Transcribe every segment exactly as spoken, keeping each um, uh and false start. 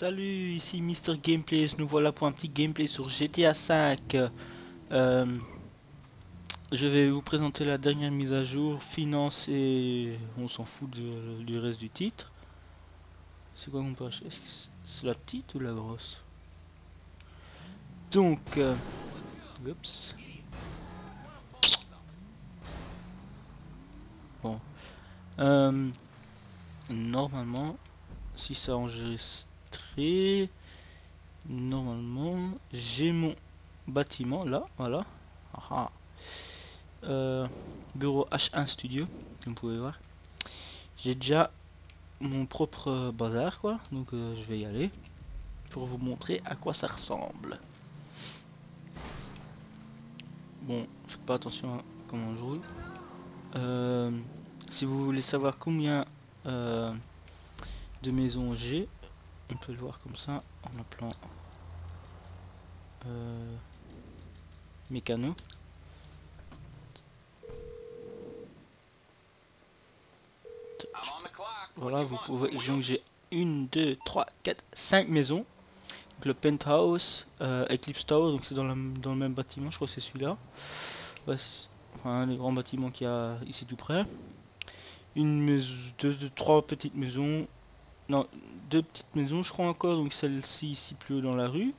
Salut, ici Mister Gameplays, nous voilà pour un petit gameplay sur G T A cinq. Euh, je vais vous présenter la dernière mise à jour, finance et on s'en fout de- du reste du titre. C'est quoi qu'on peut acheter? Est-ce que c'est la petite ou la grosse? Donc, euh, oups. Bon, euh, normalement, si ça a enregistré, normalement, j'ai mon bâtiment là, voilà. Ah, ah. Euh, bureau H un Studio, comme vous pouvez voir. J'ai déjà mon propre euh, bazar quoi, donc euh, je vais y aller pour vous montrer à quoi ça ressemble. Bon, faites pas attention à comment je roule. Euh, si vous voulez savoir combien euh, de maisons j'ai, on peut le voir comme ça en appelant euh, mécano. Voilà, vous pouvez, donc j'ai une, deux, trois, quatre, cinq maisons. Donc le penthouse, euh, Eclipse Tower, donc c'est dans, dans le même bâtiment, je crois que c'est celui-là. Ouais, enfin, les grands bâtiments qu'il y a ici tout près. Une maison, deux, deux, trois petites maisons. Non, deux petites maisons, je crois encore. Donc celle-ci ici plus haut dans la rue.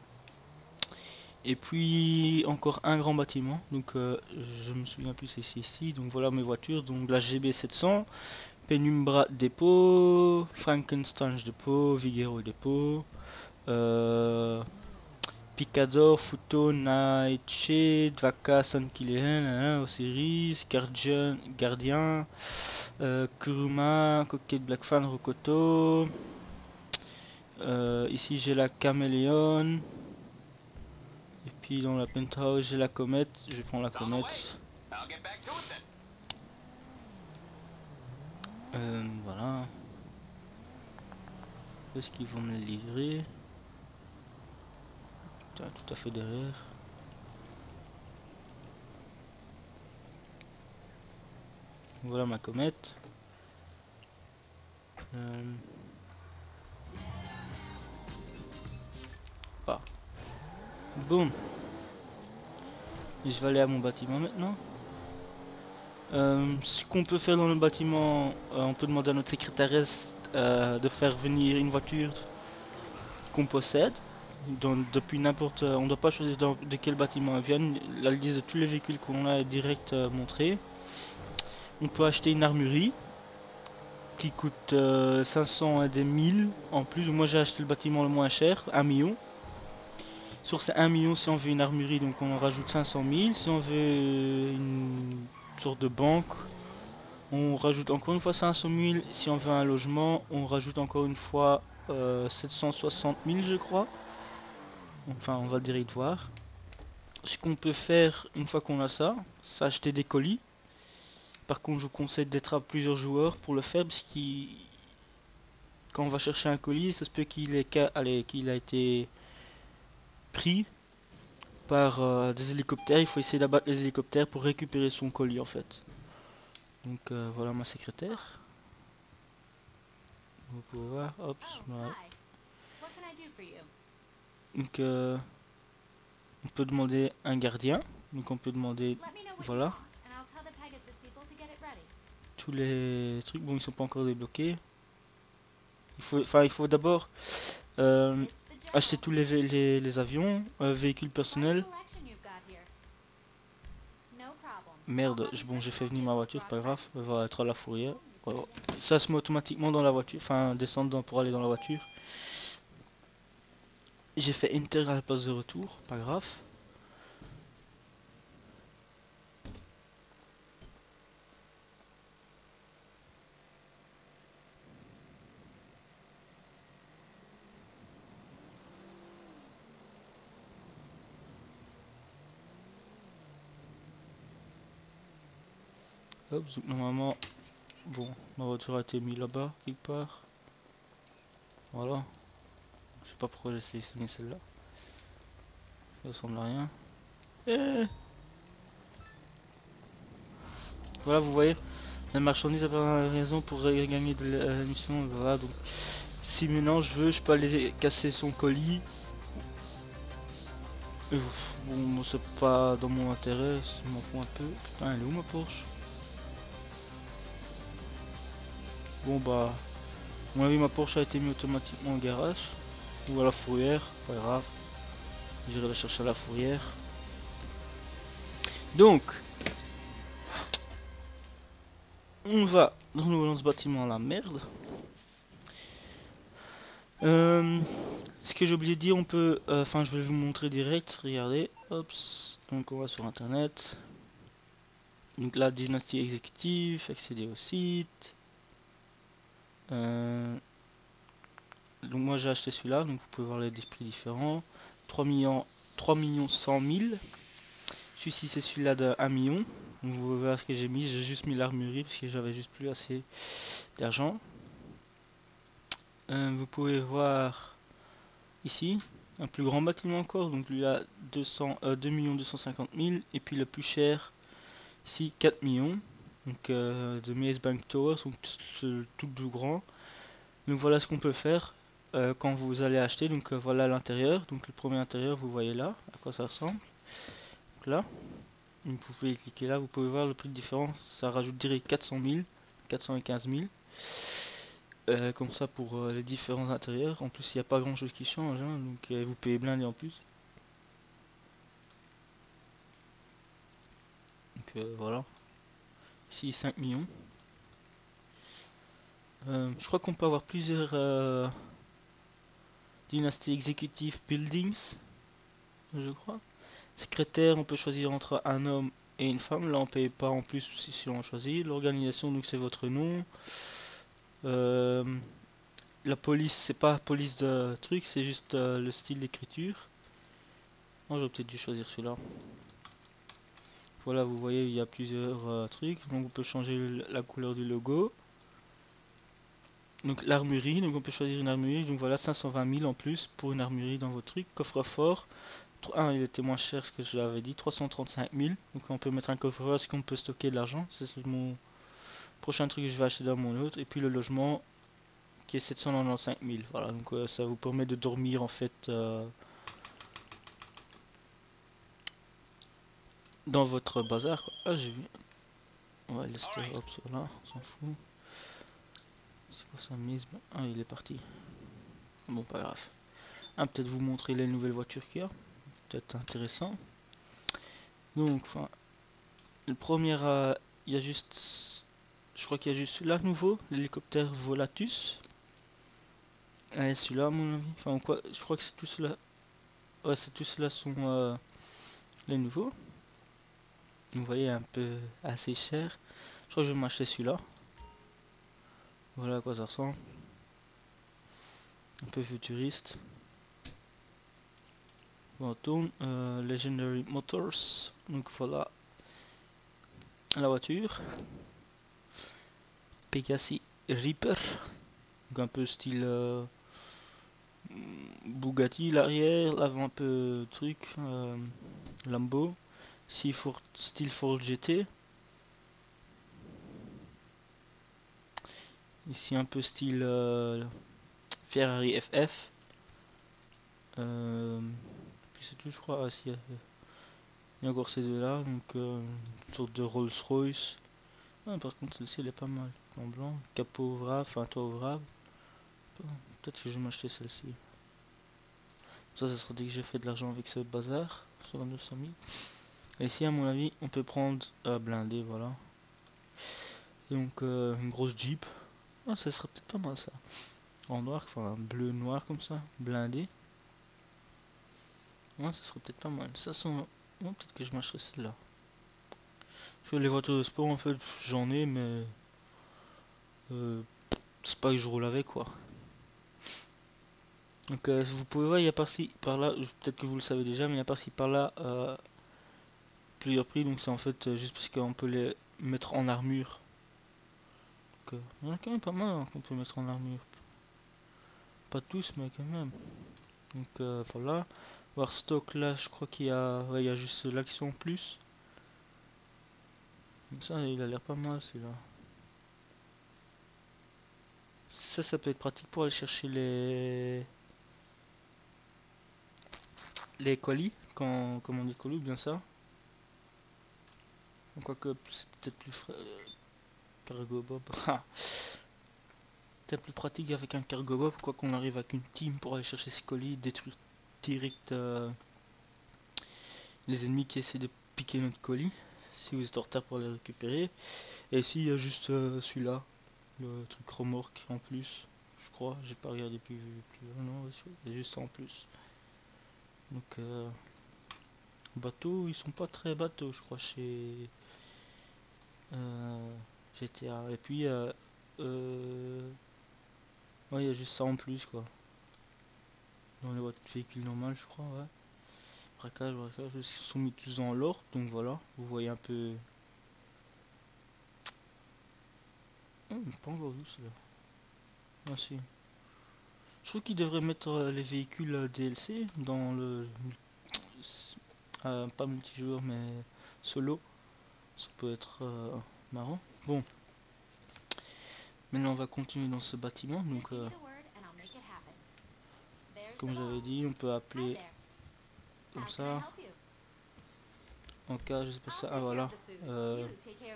Et puis encore un grand bâtiment. Donc euh, je me souviens plus c'est ici, ici. Donc voilà mes voitures. Donc la G B sept cents, Penumbra dépôt, Frankenstein dépôt, Vigero dépôt. Euh, Picador, Futo, Nightshade, Vaca, Sun Killer, Osiris, Guardian, Gardien, euh, Kuruma, Coquette Blackfan, Rokoto. Euh, ici j'ai la Caméléon. Et puis dans la penthouse j'ai la comète. Je prends la comète. Euh, voilà. Est-ce qu'ils vont me le livrer? Putain, tout à fait derrière. Voilà ma comète. Euh... Ah. Boum. Et je vais aller à mon bâtiment maintenant. Euh, ce qu'on peut faire dans le bâtiment, euh, on peut demander à notre secrétaresse euh, de faire venir une voiture qu'on possède. Donc, depuis n'importe, on ne doit pas choisir dans, de quel bâtiment elle vient. La liste de tous les véhicules qu'on a est direct euh, montrée. On peut acheter une armurerie qui coûte euh, cinq cents et des mille en plus. Moi j'ai acheté le bâtiment le moins cher, un million. Sur ces un million, si on veut une armurerie, donc on en rajoute cinq cent mille. Si on veut une sorte de banque, on rajoute encore une fois cinq cent mille. Si on veut un logement, on rajoute encore une fois euh, sept cent soixante mille je crois. Enfin on va direct voir. Ce qu'on peut faire une fois qu'on a ça, c'est acheter des colis. Par contre je vous conseille d'être à plusieurs joueurs pour le faire, parce qu'il quand on va chercher un colis, ça se peut qu'il ait qu'il a été pris par euh, des hélicoptères. Il faut essayer d'abattre les hélicoptères pour récupérer son colis en fait. Donc euh, voilà ma secrétaire. Vous pouvez voir, hop, voilà. Donc euh, on peut demander un gardien. Donc on peut demander, voilà, tous les trucs. Bon, ils sont pas encore débloqués. Il faut, enfin il faut d'abord euh, acheter tous les, les, les avions, euh, véhicules personnels. Merde, bon j'ai fait venir ma voiture, pas grave, elle va être à la fourrière. Voilà. Ça se met automatiquement dans la voiture, enfin descendre pour aller dans la voiture. J'ai fait Enter à la place de retour, pas grave. Hop, donc normalement, bon, ma voiture a été mise là-bas, quelque part. Voilà. Je sais pas pourquoi j'ai sélectionné celle-là. Ça ressemble à rien. Eh voilà, vous voyez, la marchandise a pas raison pour gagner de la mission. Voilà, donc si maintenant je veux, je peux aller casser son colis. Et bon, moi, c'est pas dans mon intérêt, je m'en fous un peu. Putain, elle est où ma Porsche? Bon bah, à mon avis ma Porsche a été mise automatiquement au garage. Ou à la fourrière, pas grave. J'irai la chercher à la fourrière. Donc, on va de nouveau dans ce bâtiment à la merde. Euh, ce que j'ai oublié de dire, on peut, enfin euh, je vais vous montrer direct, regardez, hop, donc on va sur internet, donc la dynastie exécutive, accéder au site, euh, donc moi j'ai acheté celui-là, donc vous pouvez voir les prix différents, trois millions, trois millions cent mille, celui-ci c'est celui-là de un million, donc vous verrez ce que j'ai mis, j'ai juste mis l'armurerie parce que j'avais juste plus assez d'argent. Euh, vous pouvez voir ici un plus grand bâtiment encore, donc lui a deux cents, euh, deux millions deux cent cinquante mille, et puis le plus cher ici quatre millions, donc euh, de Maze Bank Towers, donc tout, tout plus grand. Donc voilà ce qu'on peut faire euh, quand vous allez acheter. Donc euh, voilà l'intérieur, donc le premier intérieur vous voyez là à quoi ça ressemble, donc là, donc vous pouvez cliquer là, vous pouvez voir le prix de différence, ça rajoute direct quatre cent mille, quatre cent quinze mille. Euh, comme ça pour euh, les différents intérieurs. En plus il n'y a pas grand chose qui change, hein, donc euh, vous payez blindé en plus. Donc euh, voilà. Ici cinq millions. Euh, je crois qu'on peut avoir plusieurs euh, dynasties executive buildings. Je crois. Secrétaire, on peut choisir entre un homme et une femme. Là on paye pas en plus si, si on choisit. L'organisation, donc c'est votre nom. Euh, la police, c'est pas police de truc, c'est juste euh, le style d'écriture. Moi j'aurais peut-être dû choisir celui-là. Voilà, vous voyez, il y a plusieurs euh, trucs. Donc on peut changer le, la couleur du logo. Donc l'armurerie, donc on peut choisir une armurerie. Donc voilà, cinq cent vingt mille en plus pour une armurerie dans votre truc. Coffre-fort. Ah, il était moins cher que je l'avais dit, trois cent trente-cinq mille. Donc on peut mettre un coffre-fort, est-ce qu'on peut stocker de l'argent? C'est mon prochain truc que je vais acheter dans mon autre. Et puis le logement qui est sept cent quatre-vingt-quinze mille. Voilà, donc euh, ça vous permet de dormir en fait euh, dans votre bazar, quoi. Ah, j'ai vu. On va laisser hop sur là, on s'en fout. C'est quoi ça, mise? Ah, il est parti. Bon, pas grave. Ah, peut-être vous montrer les nouvelles voitures qu'il y a. Peut-être intéressant. Donc, enfin, le premier, euh, il y a juste, je crois qu'il y a juste celui-là nouveau, l'hélicoptère Volatus. Et celui-là, à mon avis. Enfin, quoi, je crois que c'est tout cela. Ouais, c'est tout cela sont euh, les nouveaux. Vous voyez, un peu assez cher. Je crois que je vais m'acheter celui-là. Voilà à quoi ça ressemble. Un peu futuriste. Bon, on tourne. Euh, Legendary Motors. Donc voilà la voiture. Pegasi Reaper. Donc un peu style euh, Bugatti l'arrière, l'avant un peu truc. Euh, Lambo. Si Ford, style Ford G T. Ici un peu style euh, Ferrari F F. Euh, puis c'est tout je crois. Ah, si, il y a encore ces deux là. Donc euh, une sorte de Rolls Royce. Ah, par contre celle-ci elle est pas mal. En blanc. Capot ouvrable, enfin toit ouvrable. Peut-être que je vais m'acheter celle-ci. Ça, ça sera dès que j'ai fait de l'argent avec ce bazar. Sur neuf cent mille. Et ici à mon avis on peut prendre euh, blindé, voilà. Donc euh, une grosse Jeep. Ah, ça serait peut-être pas mal ça. En noir, enfin bleu noir comme ça, blindé. Ouais, ça serait peut-être pas mal. Ça sent. Ouais, peut-être que je m'achèterai celle-là. Parce que les voitures de sport en fait j'en ai mais euh, c'est pas que je roule avec quoi. Donc euh, vous pouvez voir il y a par-ci par là, peut-être que vous le savez déjà, mais il y a par-ci par là euh, plusieurs prix, donc c'est en fait euh, juste parce qu'on peut les mettre en armure. Donc, euh, il y en a quand même pas mal hein, qu'on peut mettre en armure. Pas tous mais quand même. Donc euh, voilà. Voir stock là je crois qu'il y a. Ouais, il y a juste l'action plus. Donc ça il a l'air pas mal celui-là. ça, ça peut être pratique pour aller chercher les les colis, quand, comme on dit colis, bien ça. Quoique c'est peut-être plus frais. Cargo Bob. C'est plus pratique avec un Cargo Bob, quoi qu'on arrive avec une team pour aller chercher ces colis, détruire direct euh, les ennemis qui essaient de piquer notre colis, si vous êtes en retard pour les récupérer. Et ici il y a juste euh, celui-là, le truc remorque en plus, je crois, j'ai pas regardé plus, plus non, il y a juste ça en plus. Donc euh, bateaux, ils sont pas très bateaux je crois chez euh, G T A. Et puis euh, euh, ouais, il y a juste ça en plus quoi. Dans les voitures véhicules normales je crois, ouais. Braquage, braquage, ils sont mis tous en l'ordre, donc voilà, vous voyez un peu. Oh, pas encore vu cela. Ah si. Je trouve qu'ils devraient mettre euh, les véhicules euh, D L C dans le... Euh, pas multijoueur mais solo. Ça peut être euh, marrant. Bon. Maintenant on va continuer dans ce bâtiment. Donc euh, comme j'avais dit, on peut appeler comme ça. En cas, je sais pas ça. Ah voilà. Euh,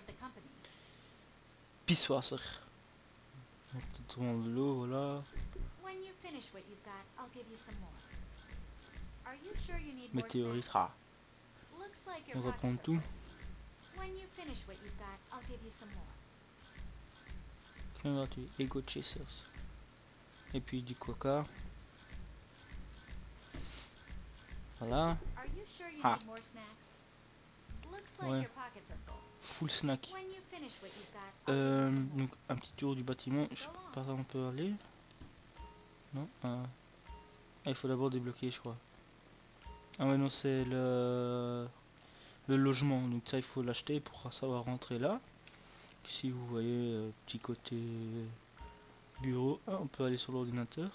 Pisswasser. De l'eau, voilà. Météorite. Ah. On va prendre tout. Gratuit. Ego Chasers. Et puis du coca. Voilà. Ah. Ouais. Full snack. Euh, donc un petit tour du bâtiment. Je sais pas par où on peut aller. Non. Ah. Ah, il faut d'abord débloquer, je crois. Ah ouais non, c'est le le logement. Donc ça il faut l'acheter pour savoir rentrer là. Ici vous voyez euh, petit côté bureau. Ah, on peut aller sur l'ordinateur.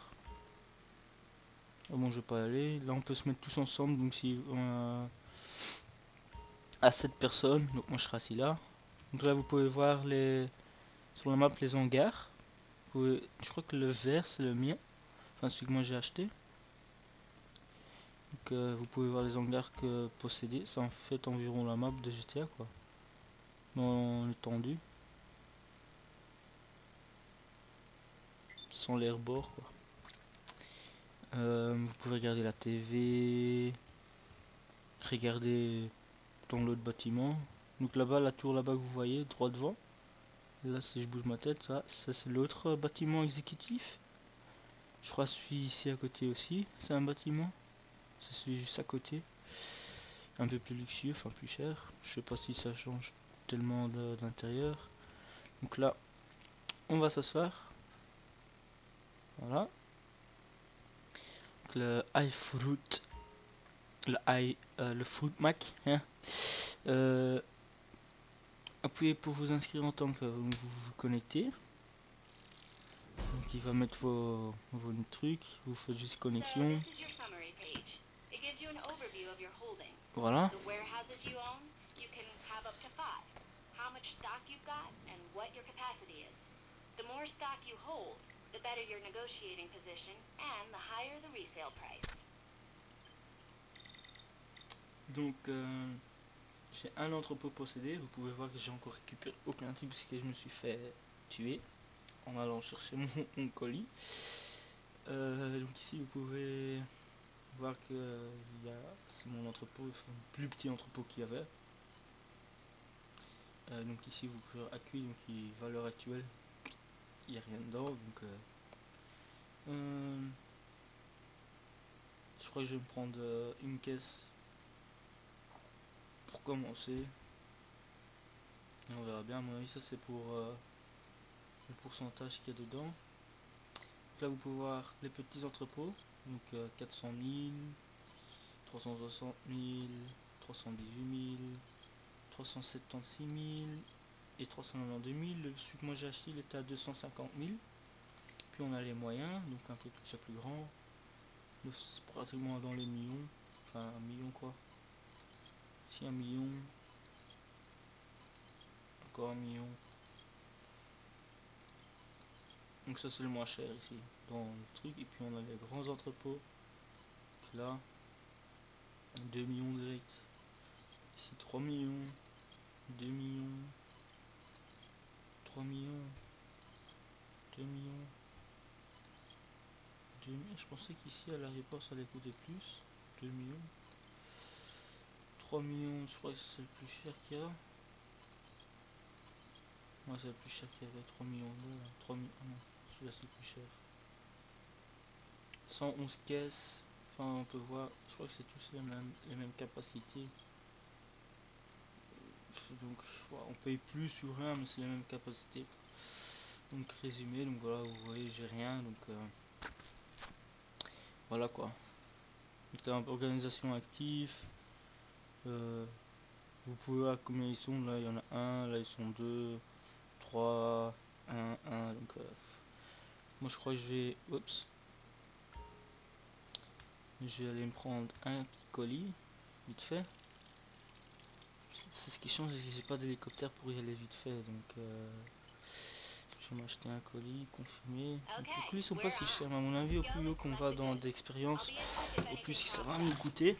Oh bon, je vais pas y aller. Là on peut se mettre tous ensemble. Donc si on a à sept personnes, donc moi je serai assis là. Donc là vous pouvez voir les sur la map les hangars. Vous pouvez, je crois que le vert c'est le mien, enfin celui que moi j'ai acheté. Donc euh, vous pouvez voir les hangars que posséder. C'est en fait environ la map de G T A quoi, dans l'étendue, sans l'air-bord quoi. Euh, vous pouvez regarder la T V, regarder dans l'autre bâtiment. Donc là-bas, la tour là-bas que vous voyez, droit devant. Là, si je bouge ma tête, ça, ça c'est l'autre bâtiment exécutif. Je crois celui ici à côté aussi, c'est un bâtiment. C'est celui juste à côté. Un peu plus luxueux, enfin plus cher. Je sais pas si ça change tellement d'intérieur. Donc là, on va s'asseoir. Voilà. Donc le iFruit, le i, euh, le Fruit Mac. Hein. Euh, appuyez pour vous inscrire en tant que vous vous connectez. Donc il va mettre vos, vos trucs, vous faites juste connexion. Voilà. Donc euh, j'ai un entrepôt possédé. Vous pouvez voir que j'ai encore récupéré aucun type parce que je me suis fait tuer en allant chercher mon, mon colis. Euh, donc ici vous pouvez voir que euh, il y a, c'est mon entrepôt, enfin, le plus petit entrepôt qu'il y avait. Euh, donc ici vous pouvez accueil, donc il, valeur actuelle, il n'y a rien dedans. Donc euh, euh, je crois que je vais me prendre euh, une caisse pour commencer. Et on verra bien. À mon avis ça c'est pour euh, le pourcentage qu'il y a dedans. Donc là vous pouvez voir les petits entrepôts, donc euh, quatre cent mille, trois cent soixante mille, trois cent dix-huit mille, trois cent soixante-seize mille et trois cent quatre-vingt-douze mille. Celui que moi j'ai acheté il était à deux cent cinquante mille. Puis on a les moyens, donc un peu plus, plus grand, pratiquement dans les millions, enfin un million quoi. Si un million, encore un million. Donc ça c'est le moins cher ici dans le truc. Et puis on a les grands entrepôts. Là, deux millions direct. Ici trois millions, deux millions, trois millions, deux millions, deux millions. Je pensais qu'ici à l'aéroport ça allait coûter plus. deux millions. trois millions, je crois que c'est le plus cher qu'il y a. Moi c'est le plus cher qu'il y avait, trois millions deux. trois millions, ah non, celui-là c'est le plus cher. cent onze caisses, enfin on peut voir, je crois que c'est tous les mêmes, les mêmes capacités. Donc ouais, on paye plus sur rien mais c'est les mêmes capacités. Donc résumé, donc voilà, vous voyez j'ai rien, donc euh, voilà quoi. Donc là, organisation active, euh, vous pouvez voir combien ils sont, là il y en a un, là ils sont deux, trois, un, un, donc euh, moi je crois que je vais, oups, je vais aller me prendre un petit colis, vite fait. C'est ce qui change, c'est que j'ai pas d'hélicoptère pour y aller vite fait, donc euh, je vais m'acheter un colis, confirmé. Donc, les colis sont pas si chers, mais à mon avis au plus haut qu'on va dans d'expérience, au plus ça va nous coûter.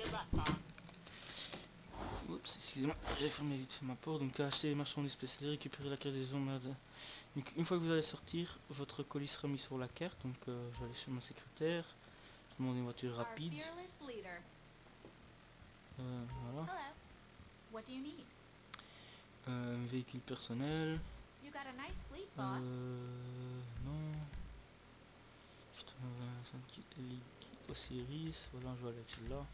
Oups, excusez-moi, j'ai fermé vite fait ma porte. Donc acheter les marchandises spécialisées, récupérer la carte des zones. Donc une fois que vous allez sortir, votre colis sera mis sur la carte. Donc euh, je vais aller chez mon secrétaire, je demande une voiture rapide. Euh, voilà. Euh, un véhicule personnel. Euh, non. Osiris, voilà, je vais aller avec celui-là.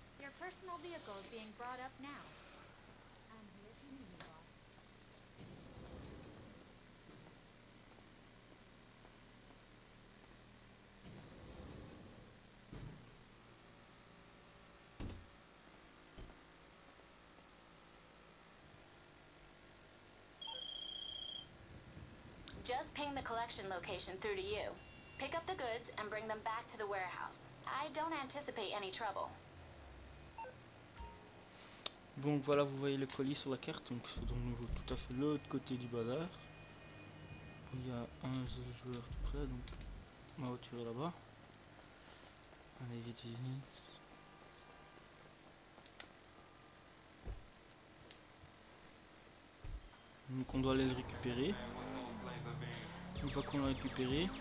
Just ping the collection location through to you. Pick up the goods and bring them back to the warehouse. I don't anticipate any trouble. Donc voilà, vous voyez le colis sur la carte, donc c'est donc tout à fait l'autre côté du bazar. Il y a un joueur tout près, donc ma voiture est là-bas. Allez vite, vite, vite. Donc on doit aller le récupérer. Une fois qu'on l'a récupéré,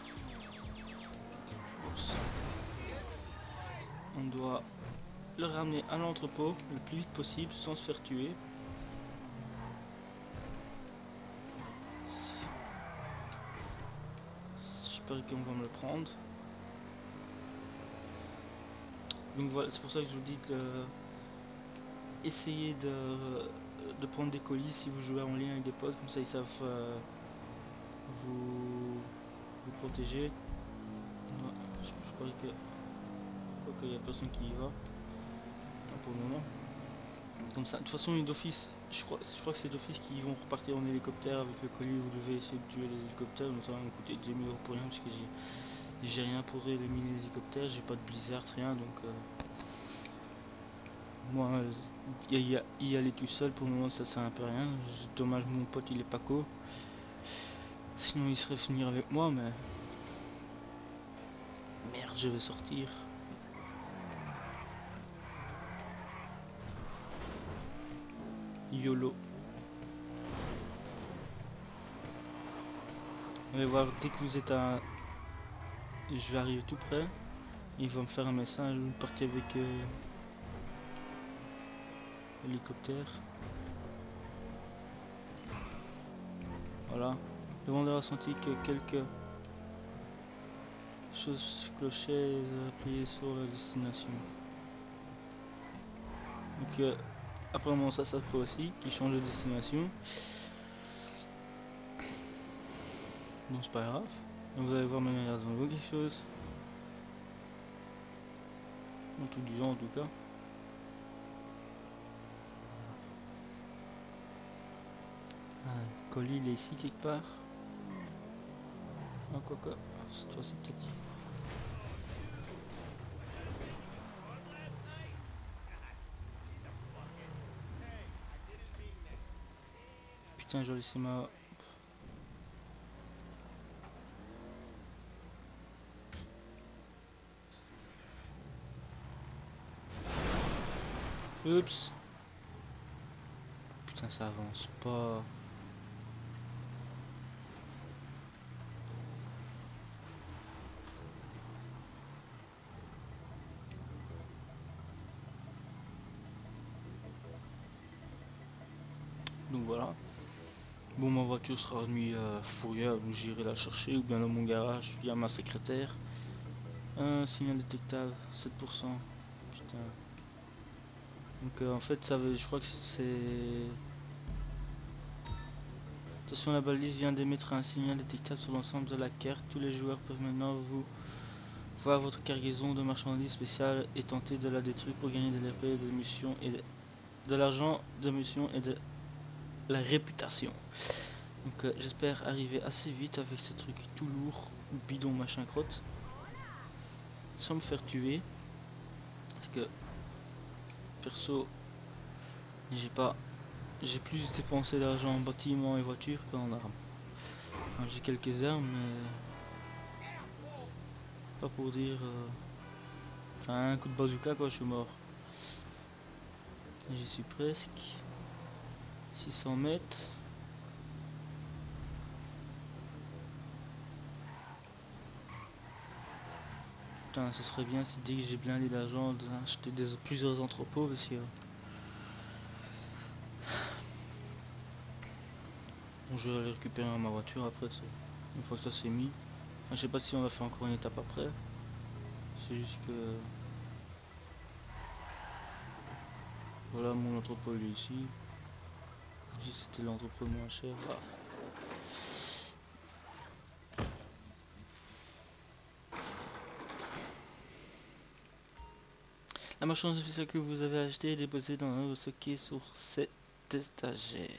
on doit le ramener à l'entrepôt le plus vite possible sans se faire tuer. J'espère qu'on va me le prendre. Donc voilà, c'est pour ça que je vous dis de essayer de, de prendre des colis si vous jouez en lien avec des potes, comme ça ils savent euh, vous, vous protéger. Ouais, je, je crois que qu'il n'y a personne qui y va pour le moment. Comme ça, de toute façon, d'office, je crois, je crois que c'est d'office qui vont repartir en hélicoptère avec le colis. Vous devez essayer de tuer les hélicoptères, donc ça va me coûter deux mille euros pour rien parce que j'ai rien pour éliminer les hélicoptères, j'ai pas de blizzard, rien, donc euh, moi y, y, y aller tout seul pour le moment ça sert un peu à rien. Dommage, mon pote il est pas co, sinon il serait venir avec moi, mais merde, je vais sortir. YOLO. On va voir dès que vous êtes à... Je vais arriver tout près. Il va me faire un message, vous partez avec euh, hélicoptère. Voilà. Le vendeur a senti que quelques choses clochaient appuyées sur la destination. Donc euh, après moment ça ça peut aussi qui change de destination. Donc c'est pas grave. Donc, vous allez voir maintenant il y a de nouveau quelque chose. Un truc du genre en tout cas. Ah, le colis il est ici quelque part. Ah quoi quoi. Cette fois-ci peut-être. Putain, j'ai laissé ma... Oups. Putain, ça avance pas. Donc voilà. Bon, ma voiture sera remise à Fourrière, donc j'irai la chercher, ou bien dans mon garage, via ma secrétaire. Un signal détectable, sept pour cent. Putain. Donc euh, en fait, ça veut, je crois que c'est... Attention, la balise vient d'émettre un signal détectable sur l'ensemble de la carte. Tous les joueurs peuvent maintenant vous voir votre cargaison de marchandises spéciales et tenter de la détruire pour gagner de l'épée, de missions et de, de l'argent, de missions et de la réputation. Donc euh, j'espère arriver assez vite avec ce truc tout lourd, bidon machin crotte, sans me faire tuer. Parce que perso, j'ai pas, j'ai plus dépensé d'argent en bâtiment et voiture qu'en armes. Enfin, j'ai quelques armes, mais pas pour dire. Euh... Enfin, un coup de bazooka quoi, je suis mort. J'y suis presque. six cents mètres. Putain, ce serait bien si dès que j'ai blindé d'argent d'acheter des plusieurs entrepôts parce que bon, je vais aller récupérer ma voiture après, une fois que ça c'est mis. Enfin, je sais pas si on va faire encore une étape après. C'est juste que voilà, mon entrepôt il est ici. Je dis c'était l'entrepôt moins cher. Voilà. La marchandise spéciale que vous avez achetée est déposée dans un stocké sur cette étagère.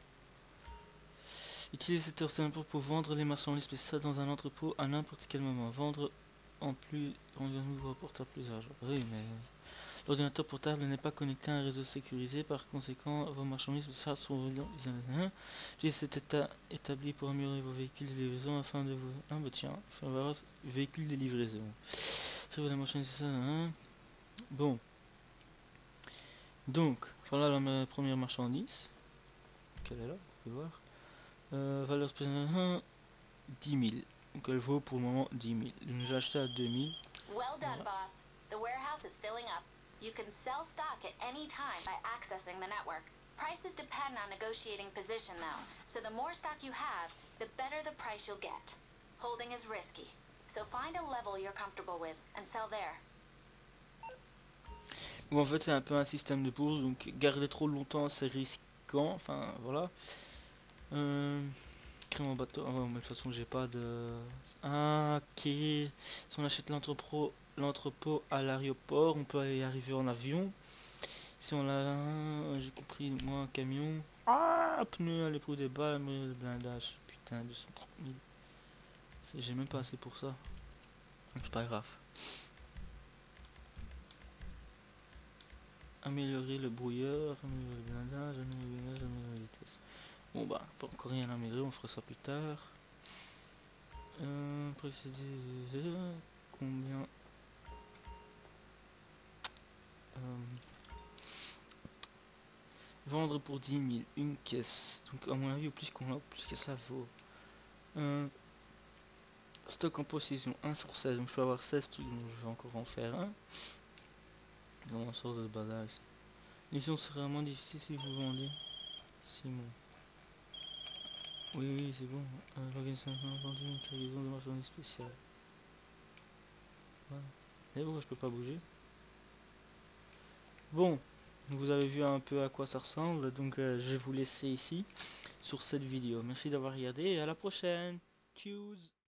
Utilisez cet ordinateur pour vendre les marchandises spéciales dans un entrepôt à n'importe quel moment. Vendre en plus, on vous rapportera plus d'argent. Oui, mais l'ordinateur portable n'est pas connecté à un réseau sécurisé, par conséquent, vos marchandises spéciales sont utilisez cet état établi pour améliorer vos véhicules de livraison afin de vous. Ah bah tiens, il faut avoir véhicule de livraison. C'est la marchandise spéciale. Hein. Bon. Donc, voilà la première marchandise. Quelle est là, vous pouvez voir. Euh, valeur spéciale dix mille. Donc elle vaut pour le moment dix mille. Donc j'ai acheté à deux mille. Well done, boss. The warehouse is filling up. You can sell stock at any time by accessing the network. Prices depend on negotiating position though, so the more stock you have, the better the price you'll get. Holding is risky, so find a level you're comfortable with and sell there. Bon, en fait c'est un peu un système de bourse, donc garder trop longtemps c'est risquant, enfin voilà. Euh, créer mon bateau, oh, mais de toute façon j'ai pas de... Ah ok, si on achète l'entrepôt l'entrepôt à l'aéroport, on peut y arriver en avion. Si on l'a, j'ai compris, moi un camion. Ah, pneu, les proues des balles, mais le blindage, putain, deux cent trente mille. J'ai même pas assez pour ça. C'est pas grave. Améliorer le brouilleur, améliorer le blindage, améliorer le blindage, améliorer la vitesse. Bon bah, pas encore rien à améliorer, on fera ça plus tard. Euh, préciser combien euh, vendre pour dix mille une caisse. Donc à mon avis, au plus qu'on a, plus que ça vaut. Euh, stock en possession un sur seize, donc je peux avoir seize trucs, donc je vais encore en faire un. Dans la sorte de badass. L'émission serait vraiment difficile si vous vendez. Simon. Oui, oui, c'est bon. Euh, L'organisation a vendu une cargaison de marchandises spéciales. Voilà. Et pourquoi je peux pas bouger? Bon, vous avez vu un peu à quoi ça ressemble, donc euh, je vais vous laisser ici sur cette vidéo. Merci d'avoir regardé et à la prochaine. Tchuss.